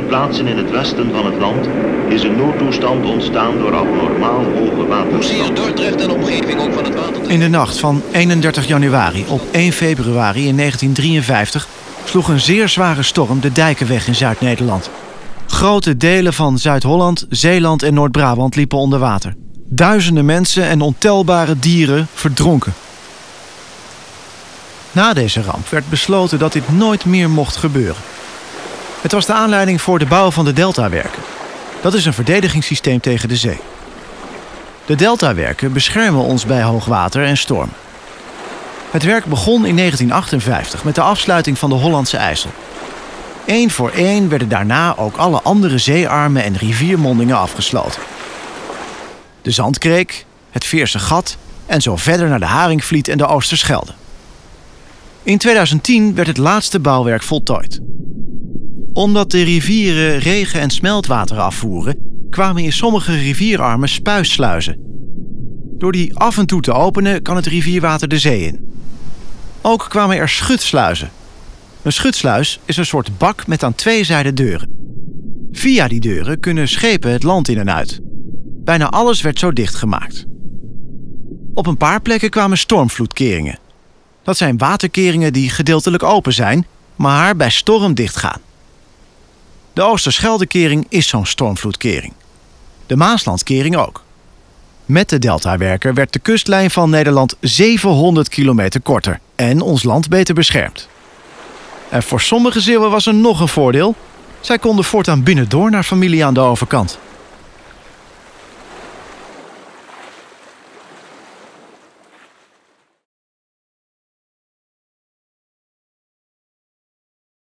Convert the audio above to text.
plaatsen in het westen van het land is een noodtoestand ontstaan door abnormaal hoge waterstanden. Hoe zie je Dordrecht en omgeving ook van het water? In de nacht van 31 januari op 1 februari in 1953 sloeg een zeer zware storm de dijken weg in Zuid-Nederland. Grote delen van Zuid-Holland, Zeeland en Noord-Brabant liepen onder water. Duizenden mensen en ontelbare dieren verdronken. Na deze ramp werd besloten dat dit nooit meer mocht gebeuren. Het was de aanleiding voor de bouw van de Deltawerken. Dat is een verdedigingssysteem tegen de zee. De Deltawerken beschermen ons bij hoogwater en stormen. Het werk begon in 1958 met de afsluiting van de Hollandse IJssel. Eén voor één werden daarna ook alle andere zeearmen en riviermondingen afgesloten. De Zandkreek, het Veerse Gat en zo verder naar de Haringvliet en de Oosterschelde. In 2010 werd het laatste bouwwerk voltooid. Omdat de rivieren regen- en smeltwater afvoeren, kwamen in sommige rivierarmen spuissluizen. Door die af en toe te openen kan het rivierwater de zee in. Ook kwamen er schutsluizen. Een schutsluis is een soort bak met aan twee zijden deuren. Via die deuren kunnen schepen het land in en uit. Bijna alles werd zo dichtgemaakt. Op een paar plekken kwamen stormvloedkeringen. Dat zijn waterkeringen die gedeeltelijk open zijn, maar bij storm dichtgaan. De Oosterscheldekering is zo'n stormvloedkering. De Maaslandkering ook. Met de Deltawerken werd de kustlijn van Nederland 700 kilometer korter en ons land beter beschermd. En voor sommige Zeeuwen was er nog een voordeel. Zij konden voortaan binnendoor naar familie aan de overkant.